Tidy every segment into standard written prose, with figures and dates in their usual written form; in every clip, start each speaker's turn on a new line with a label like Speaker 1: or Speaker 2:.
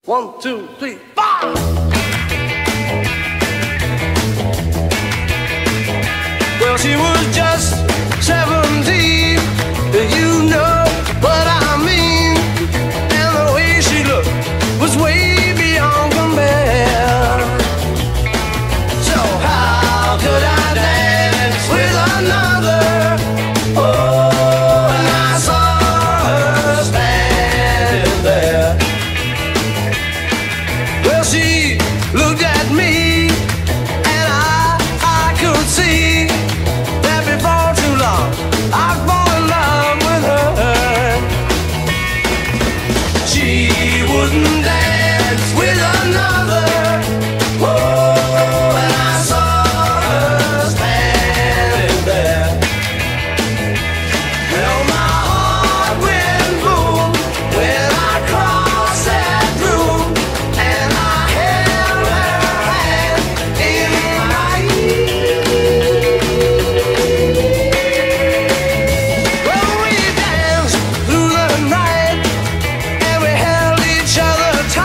Speaker 1: 1, 2, 3, 4. Well, she was just 17, you know what I mean. And the way she looked was way beyond compare. So how could I dance with another? Oh, and I saw her standing there. Well, she looked at me, and I could see that before too long I'd fall in love with her. She wouldn't dance with another. Oh, and I saw her standing there. Well, my heart went boom when I crossed that room, and I held her hand in mine. Well, we danced through the night, and we held each other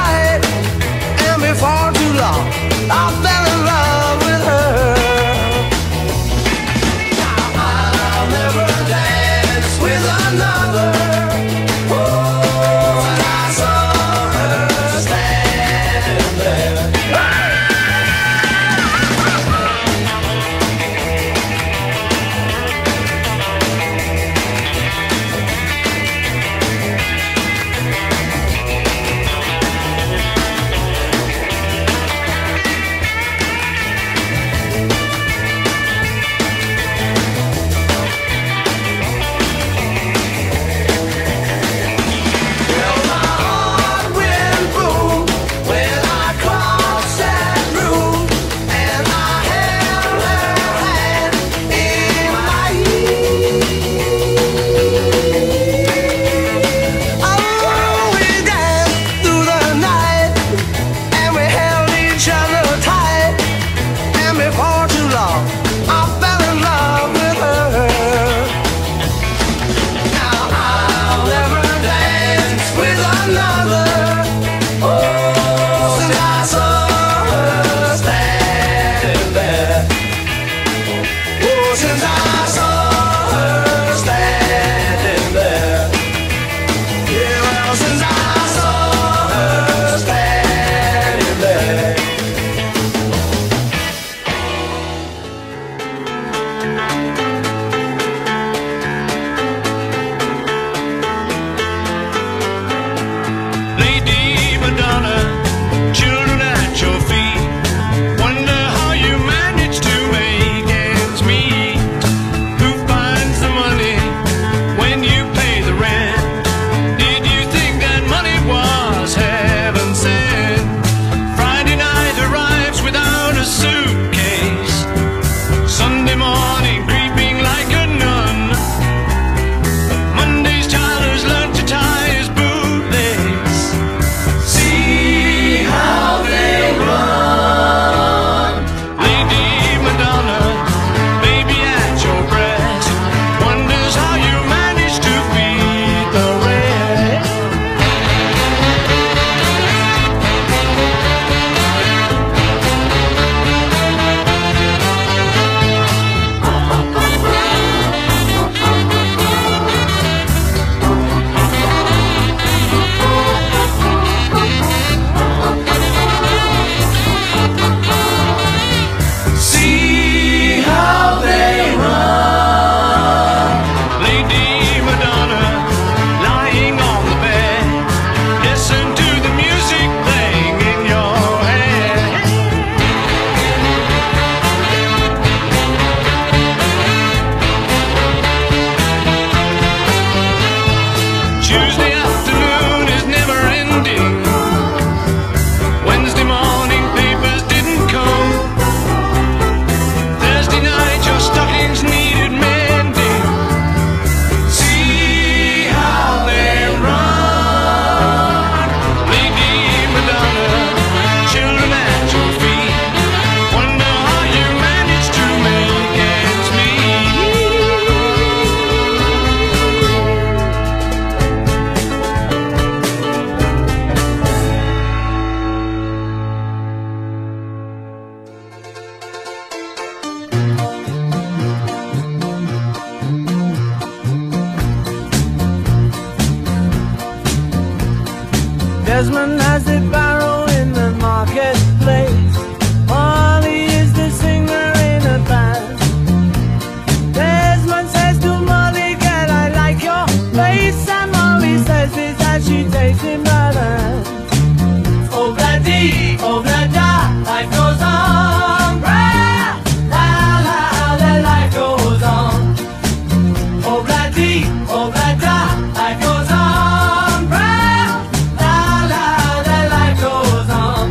Speaker 1: Desmond has the barrow in the marketplace. Molly is the singer in a band. Desmond says to Molly, girl, I like your face. And Molly says this as she takes him by the hand. Oh, bloody, oh, bloody, life goes on. Blah, la, la, the life goes on. Oh, bloody, oh, bloody, life goes on. Blah, la, la, the life goes on.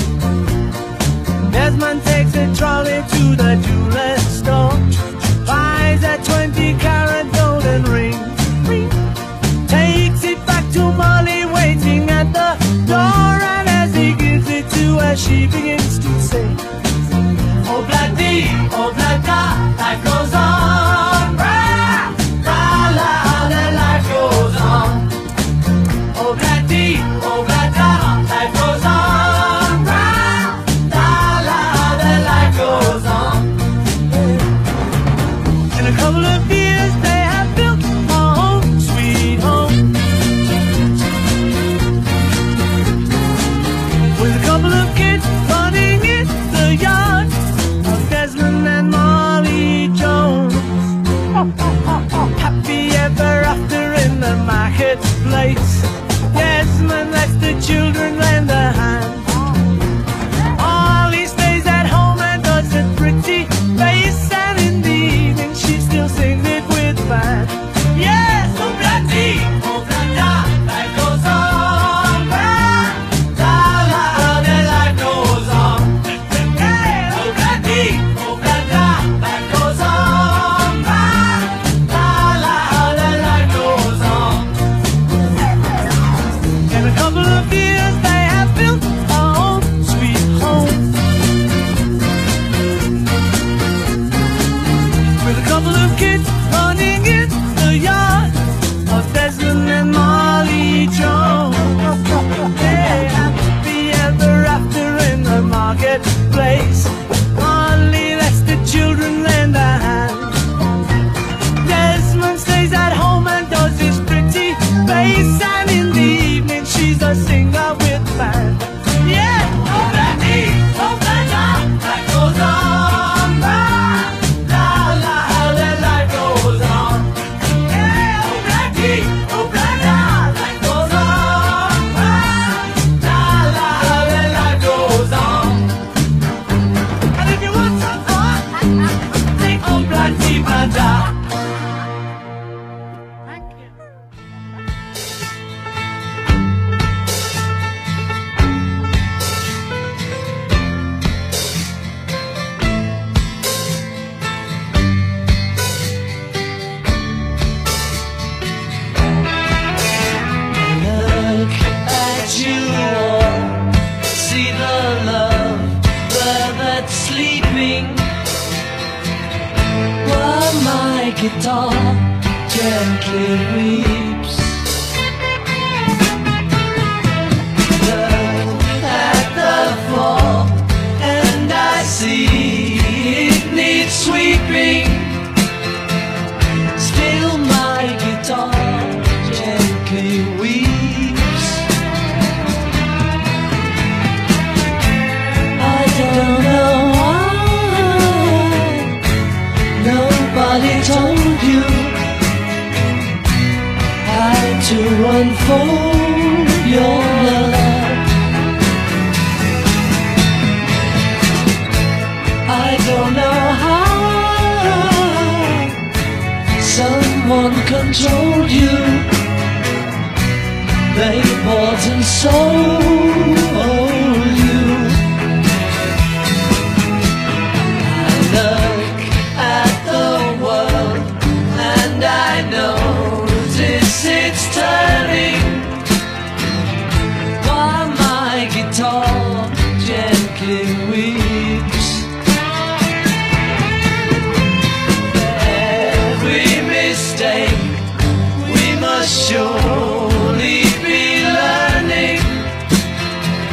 Speaker 1: Desmond takes a trolley to the jeweler's store, buys a 20-carat golden ring, takes it back to Molly waiting at the door, and as he gives it to her, she begins to sing. Oh, bloody, life goes on. Blah, blah, la, the life goes on. Oh, bloody, life goes on. Blah, blah, la, the life goes on. In a couple of years, they have built a home, sweet home, with a couple of kids running in the yard of Desmond and Molly Jones. Happy ever after in the marketplace. Desmond lets the children lend a hand. Molly stays at home and does a pretty face, and in the evening she still sings it with band. Yes, oh bloody, life goes on. Blah, la, la, the life goes on. Hey, oh bloody, life goes on. Blah, la, la, the life goes on. In a couple of years they have built a home, sweet home, with a couple of kids running in the yard of Desmond and Molly Jones. Hey, happy ever after in the marketplace. Molly lets the children lend a hand. Desmond stays at home and does his pretty face, and in the evening she's a singer with band. Yeah, oh bloody, life goes on. Blah, la, la, the life goes on. Yeah, oh bloody, life goes on. Blah, la, la, the life goes on. And if you want some fun, take oh bloody, bloody. Thank you. Look at you all, see the love that's sleeping, while my guitar gently weeps. Look at the floor, and I see it needs sweeping. Still my guitar gently weeps. I don't know why nobody told you how to unfold your love. I don't know how someone controlled you. They bought and sold you. I look at the world and I notice it's turning, while my guitar gently weeps. Every mistake we must surely be learning.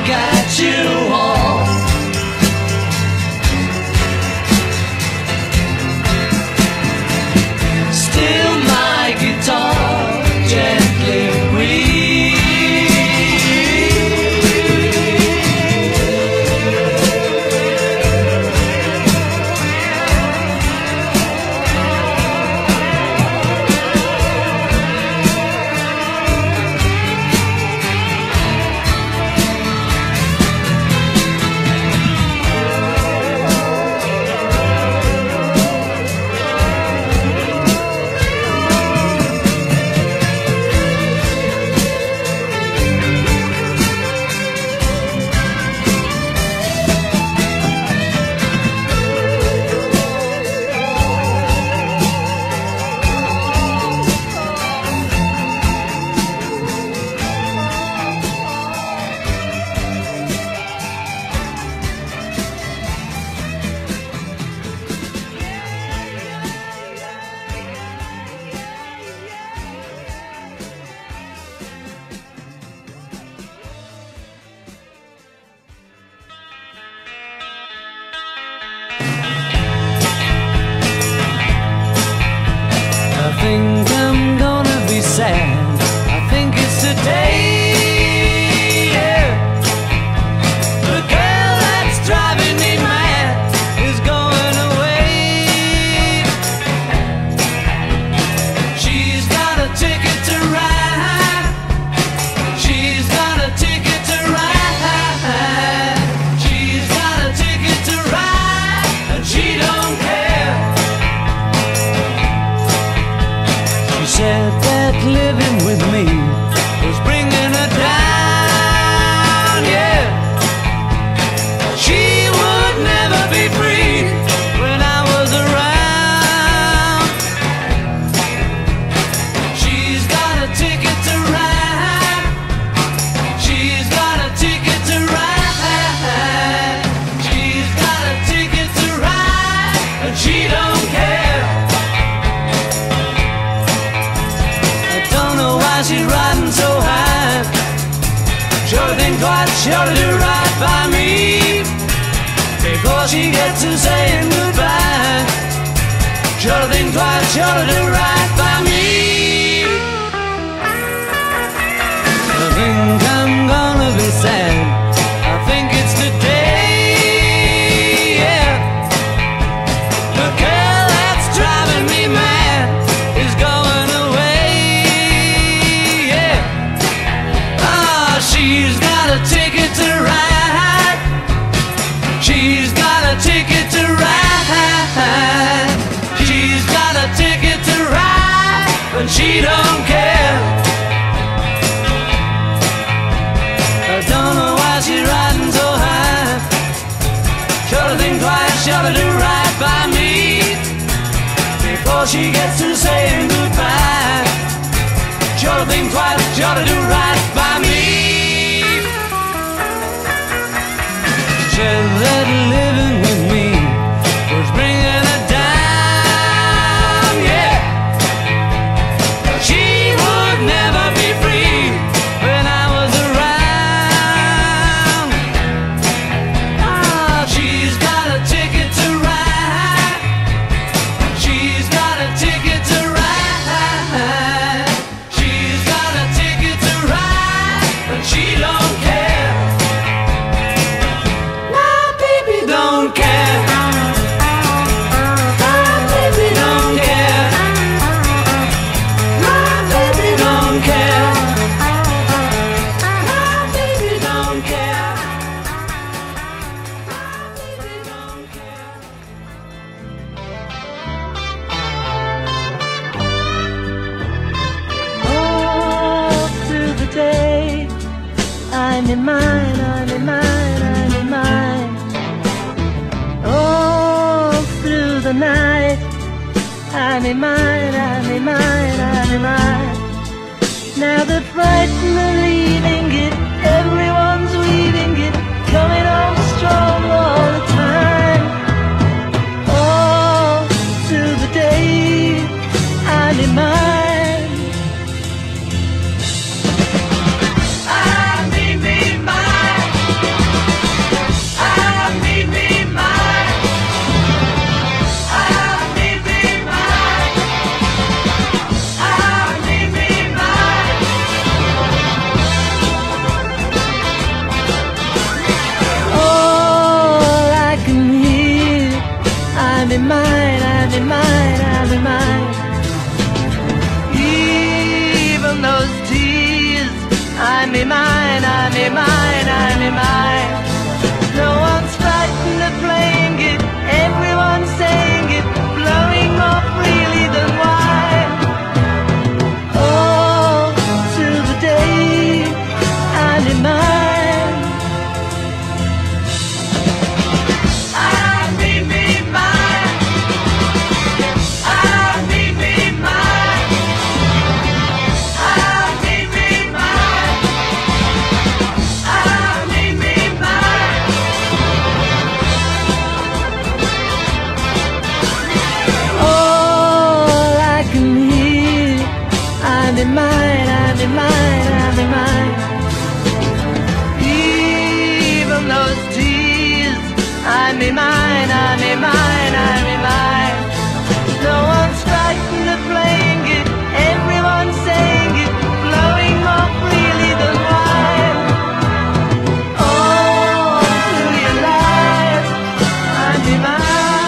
Speaker 1: look at you all. Still my guitar gently weeps. I think I'm gonna be sad. I think it's today, yeah. The girl that's driving me mad is going away. She's got a ticket to ride. She's got a ticket to ride. She's got a ticket to ride, and she don't care. Said that living with me was bringing her down, yeah. She would never be free when I was around. She's got a ticket to ride. She's got a ticket to ride. She's got a ticket to ride, and she don't care. She's riding so high. Sure think twice, sure to do right by me before she gets to saying goodbye. Sure think twice, sure to do right by me. I think I'm gonna be sad. I think it's today, yeah. The girl that's driving me mad is going away. She's got a ticket to ride. She's got a ticket to ride. She's got a ticket to ride, but she don't care. I don't know why she's riding so high. Sure to think twice, sure to do right by me before she gets to saying goodbye. Sure to think twice, sure to do right by me. Said that living with me was bringing her down, yeah. She would never be free when I was around. Ah, she's got a ticket to ride. She's got a ticket to ride. She's got a ticket to ride, but she don't care. Don't care. My baby don't care. My baby don't care. My baby don't care. My baby don't care. All through the day, I'm in mine, I'm in mine, I'm in mine. All through the night, I'm in mine, I'm in mine, I'm in mine. Now the frightened are leaving it, everyone's weaving it, coming on strong all the time. All through the day, I'm in mine. I need me mine. I'm in mine, I'm in mine, I'm in mine. No one's frightened of playing it, everyone's saying it, blowing more freely than wine. Oh, till the day I'm in mine. I'm in mine, I'm in mine, I'm in mine. Even those tears, I'm in mine, I'm in mine, I'm in mine. No one's frightened of playing it, everyone's saying it, blowing more freely than wine. Oh, through your life, I'm in mine.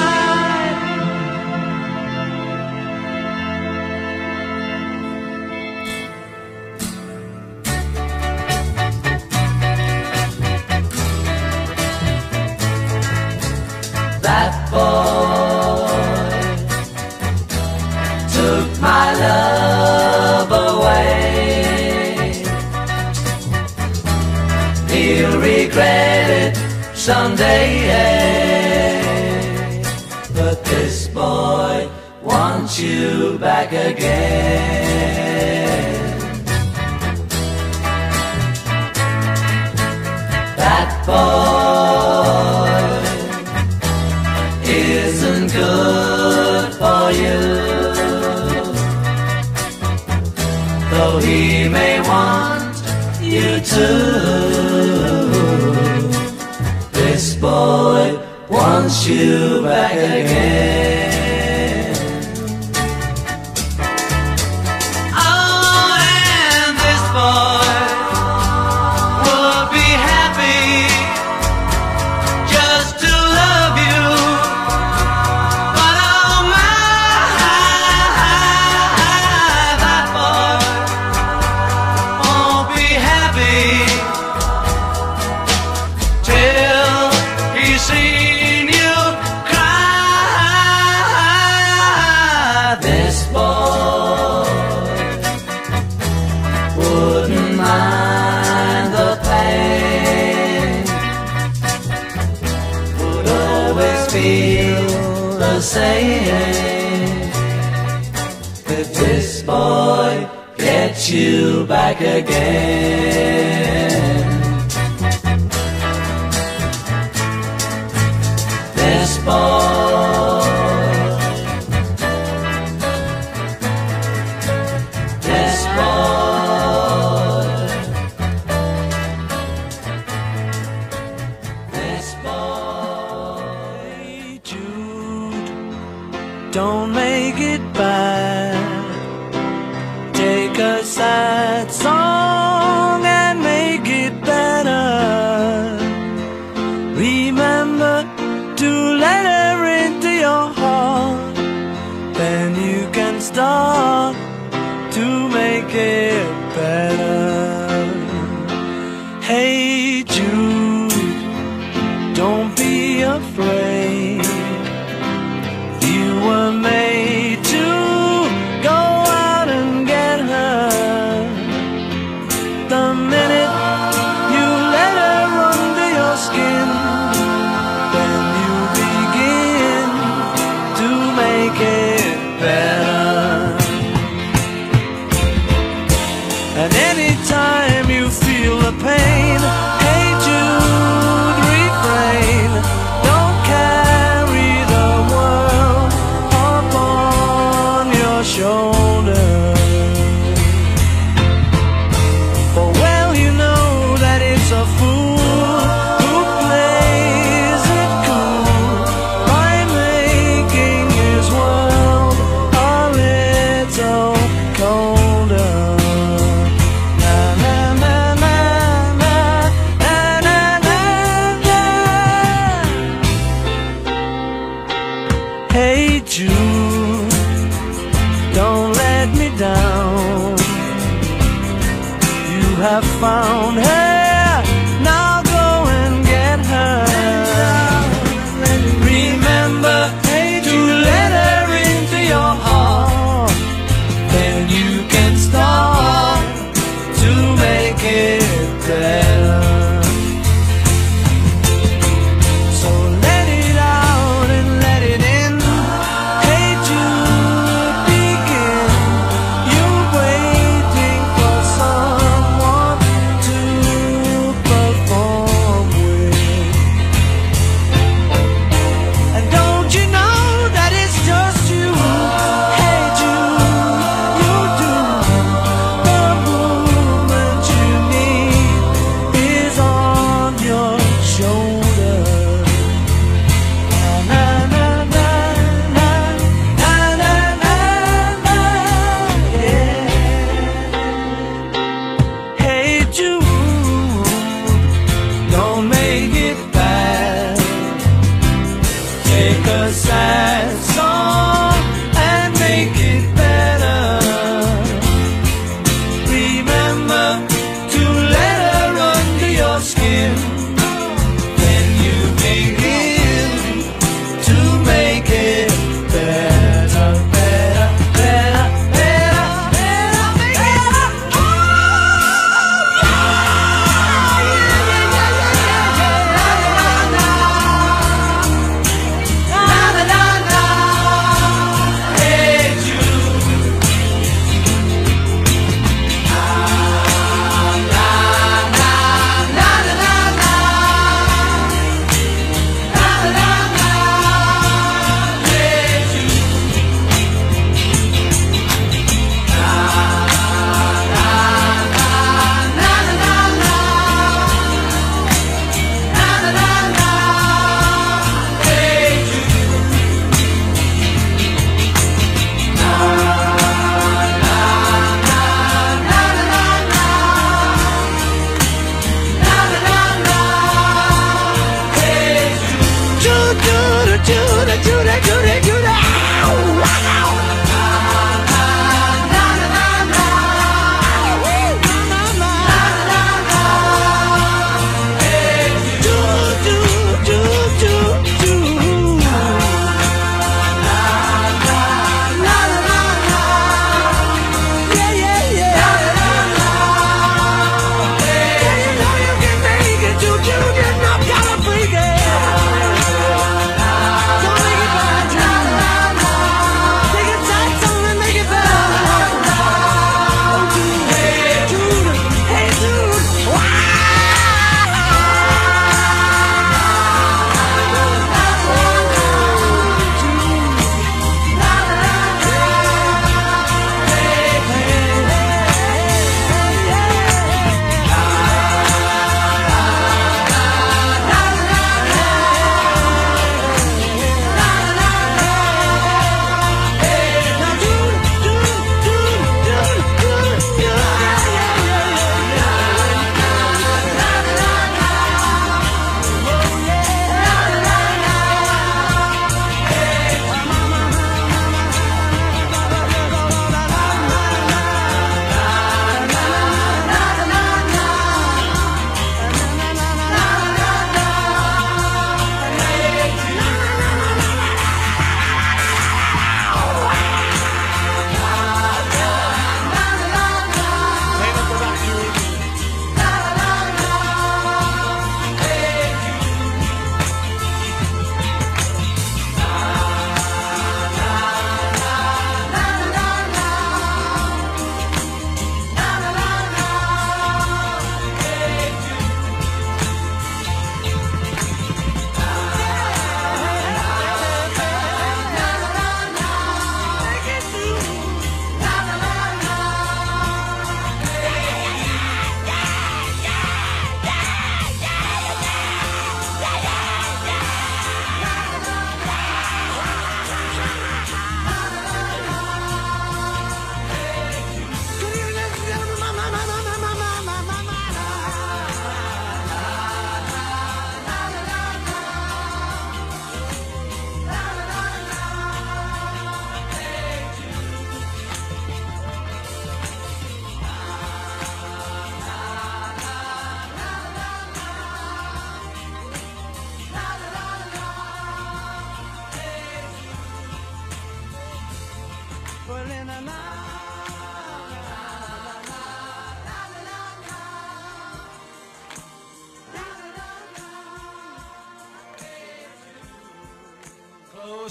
Speaker 1: That boy took my love away. He'll regret it someday. But this boy wants you back again. That boy isn't good for you, though he may want you to. This boy wants you back again. Oh, and this boy would be happy just to love you. Seen you cry. This boy wouldn't mind the pain, would always feel the same if this boy gets you back again. This boy, this boy, this boy. Hey Jude, don't make it bad. Take a sad song and make it better. Remember to let her into your heart, then you can start to make it better. Hey Jude, don't be afraid. You were made to go out and get her. The minute you let her under your skin, make it better. And anytime you feel the pain, hey Jude, refrain. Don't carry the world upon your shoulders. For well you know that it's a fool who plays it cool by making his world a little colder. Na na na na na. have found her. Now go and get her. Remember to let her into your heart. Then you can start to make it better. So let it out and let it in. Hey Jude, begin. You're waiting for someone to perform with. And don't you know that it's just you? Hey Jude, you do. The movement you need is on your shoulder. Na na na na na na na na, yeah. Hey Jude, don't make it bad. Take a sad song and make it better. Remember to let her under your skin. Then you begin to make it better, better, better, better, better, better. Na na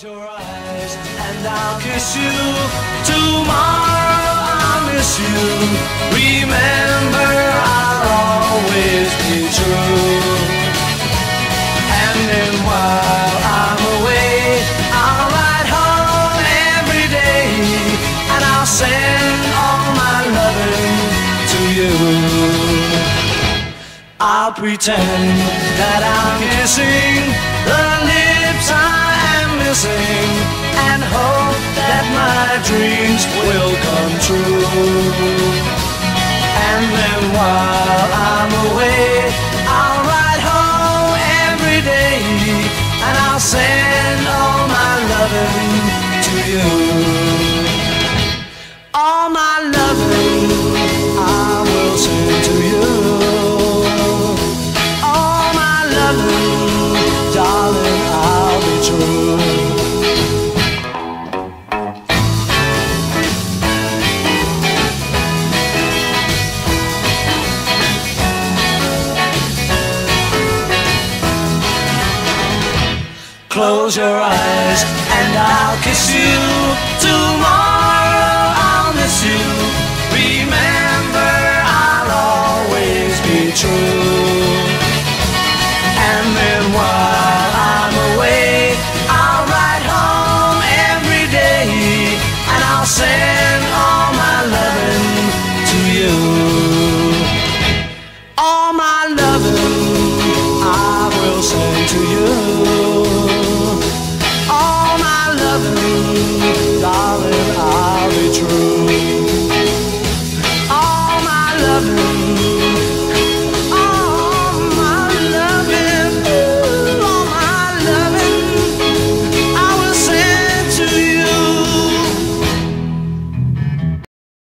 Speaker 1: Close your eyes and I'll kiss you. Tomorrow I'll miss you. Remember, I'll always be true. And then while I'm away, I'll ride home every day, and I'll send all my loving to you. I'll pretend that I'm kissing the lips I am missing, and hope that my dreams will come true. And then while I'm away, I'll ride home every day, and I'll send all my loving to you. All my loving I will send to you. All my loving, darling, I'll be true. Close your eyes and I'll kiss you. Tomorrow I'll miss you. Remember, I'll always be true. And then while I'm away, I'll ride home every day, and I'll send all my loving to you. All my loving I will send to you. All my loving, darling, I'll be true. All my loving